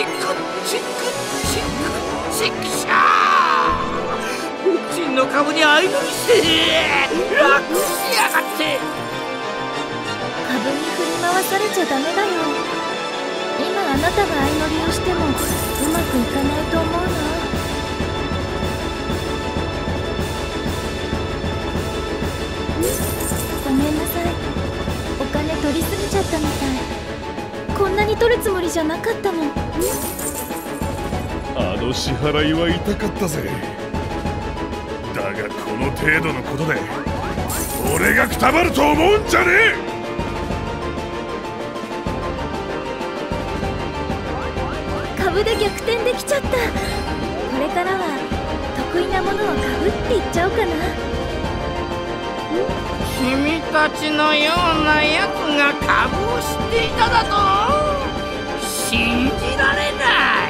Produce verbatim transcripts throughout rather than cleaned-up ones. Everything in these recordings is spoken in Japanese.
チクチクチクシャー。うちの株に相乗りして楽しやがって。 株に振り回されちゃダメだよ。今あなたが相乗りをしてもうまくいかないと思うな。ごめんなさい、お金取りすぎちゃったみたい。こんなに取るつもりじゃなかったの。 あの支払いは痛かったぜ。だがこの程度のことで俺がくたばると思うんじゃねえ。 株で逆転できちゃった。これからは得意なものは株って言っちゃおうかな。 君たちのようなやつが株を知っていただと信じられない。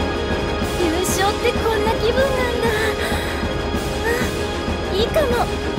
ってこんな気分なんだ。あ、いいかも。